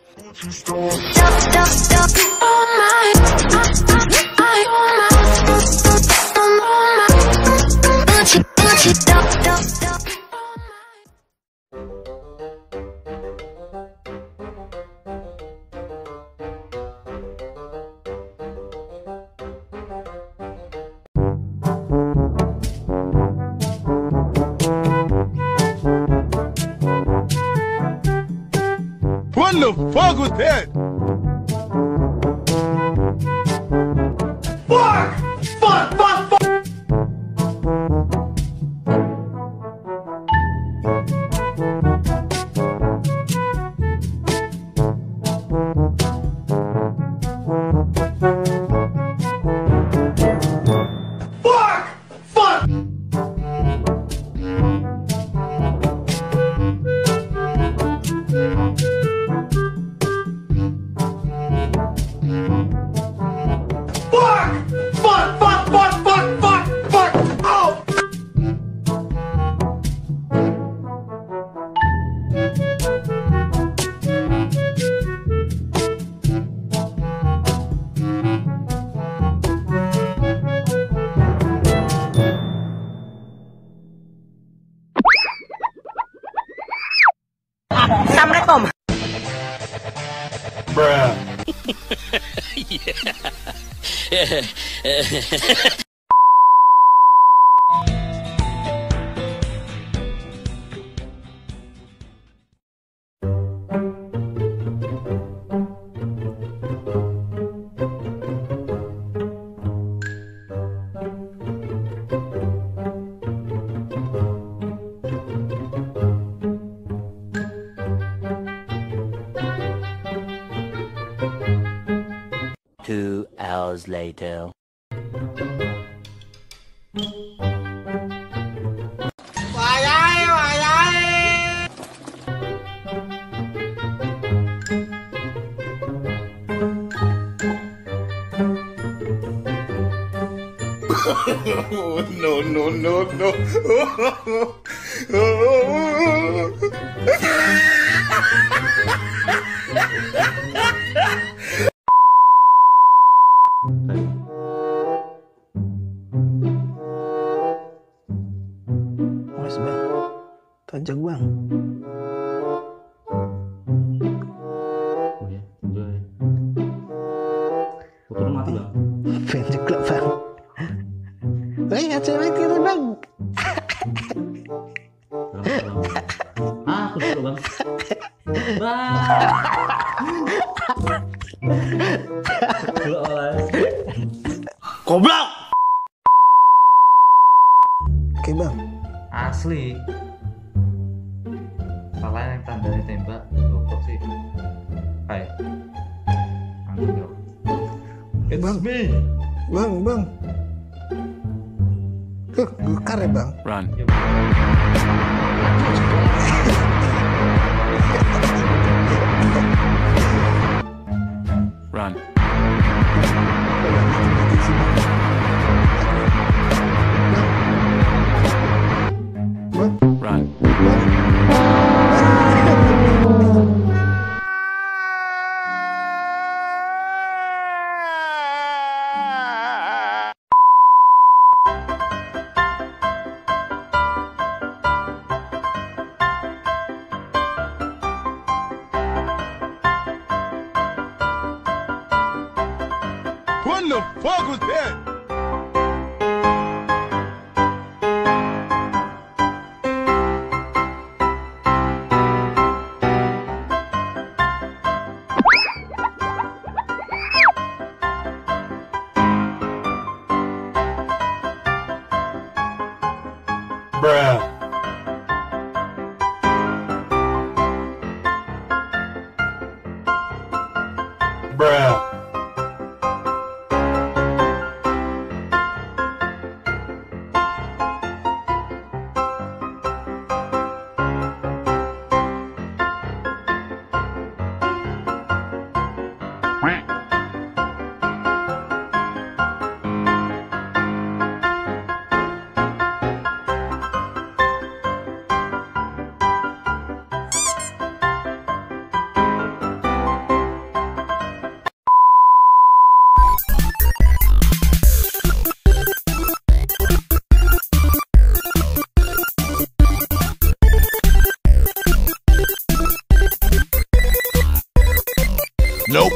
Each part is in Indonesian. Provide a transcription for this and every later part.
What the fuck was that? Fuck! Fuck! Fuck! Fuck! Assalamualaikum. Bruh. Two hours later. No, no, no, no. Mas bang, tajak bang. Oh ya, enjoy. Foto mati bang. Fan juga bang. Wih, cewek itu bang. Aku dulu bang. Bang. Goblok. Oke bang. Asli. Salah yang tandanya tembak, goblok sih. Hai. Anggap. It's Bang. me. Bang. Gekar ya bang. Run. Run. Run. What the fuck was that? Bruh. Bruh. Nope.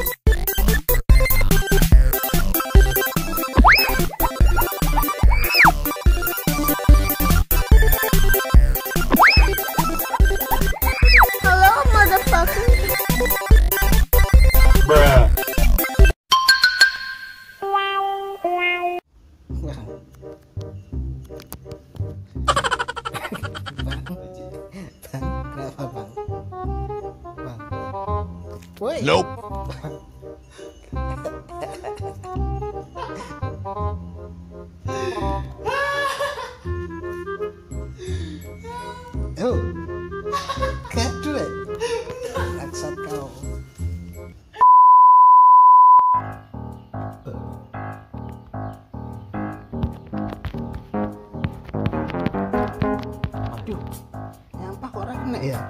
Hello, motherfucker. Bruh. Kenapa bang? Bang. Woi. Nope. Oh. Gaduh. Laksat kau. Aduh. Nyampah kok orang kena ya?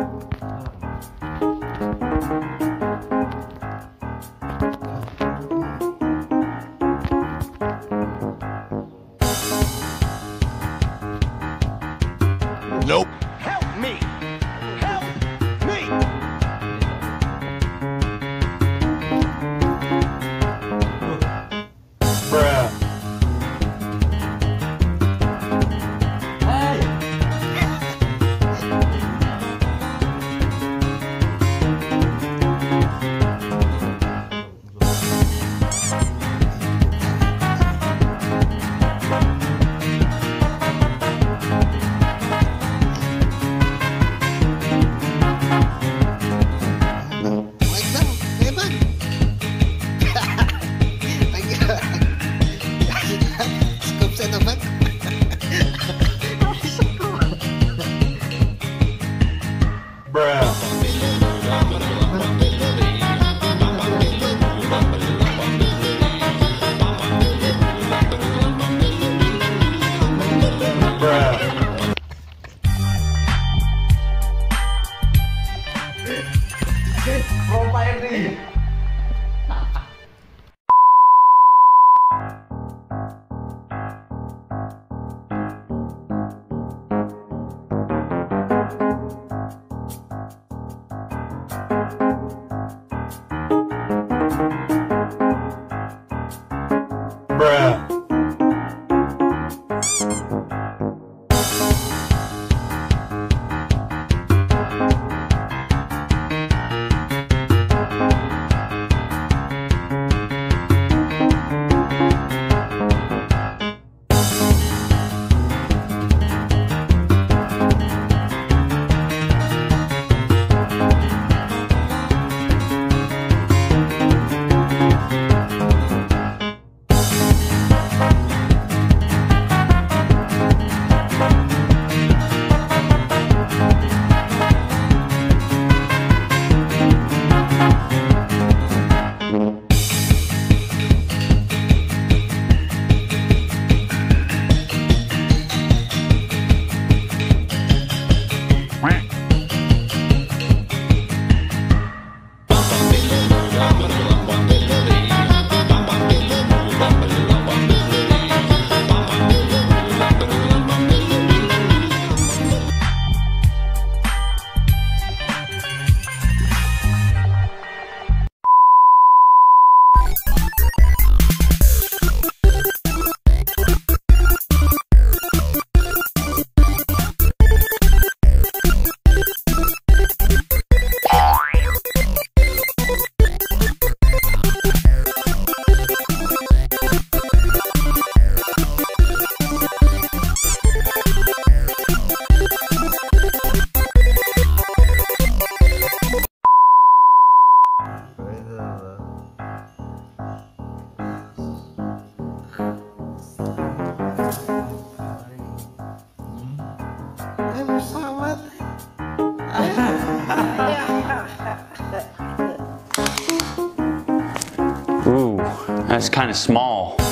Nope. Help me! Help me! Bruh. Baik bang, bang. Lagi skop saya tuh bang. Bruh. Bruh. Bruh. Pesawat. Ooh, that's kind of small.